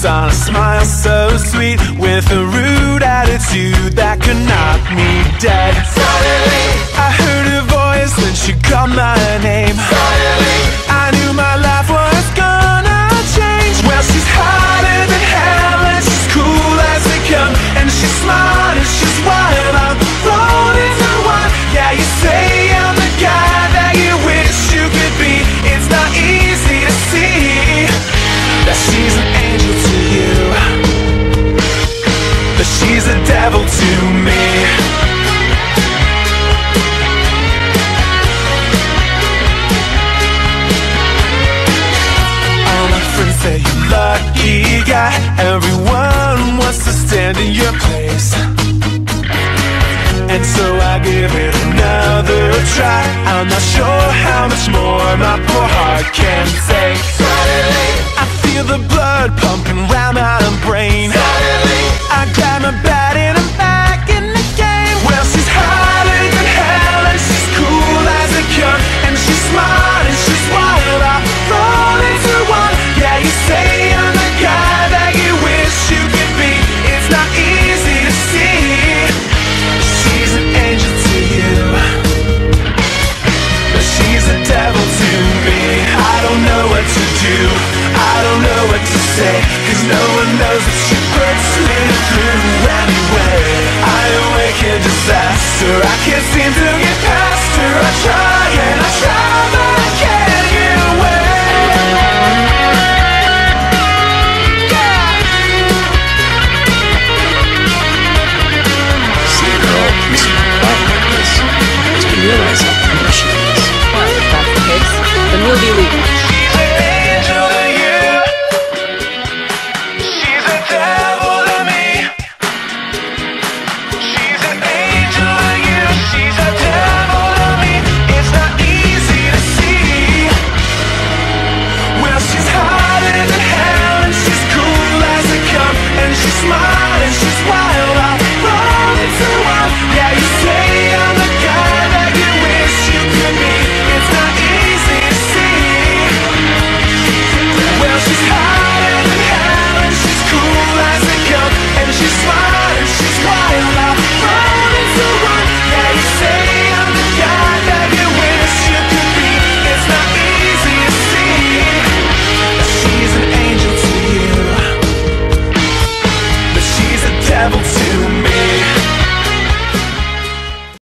on a smile so sweet, with a rude attitude that could knock me dead. Suddenly I heard her voice when she called my name. Suddenly I knew my life was gonna change. Well, she's hotter than hell and she's cool as they come, and she's smart and she's wild. I'm thrown into one. Yeah, you say I'm the guy that you wish you could be. It's not easy to see that she's an angel to you, but she's a devil to me. All my friends say you're lucky guy. Everyone wants to stand in your place, and so I give it another try. I'm not sure how much more my poor heart can take. Suddenly I feel the blood pumping round my brain. Suddenly I grab my bat and I'm back in the game. Well, she's hotter than hell and she's cool as a gun, and she's smart and she's wild. I'm thrown into one. Yeah, you say I'm the guy that you wish you could be. It's not easy to see she's an angel to you, but she's a devil to me. I don't know what to do, I don't know what to say, 'cause no one knows what she puts me through anyway. I awake in disaster, I can't seem to get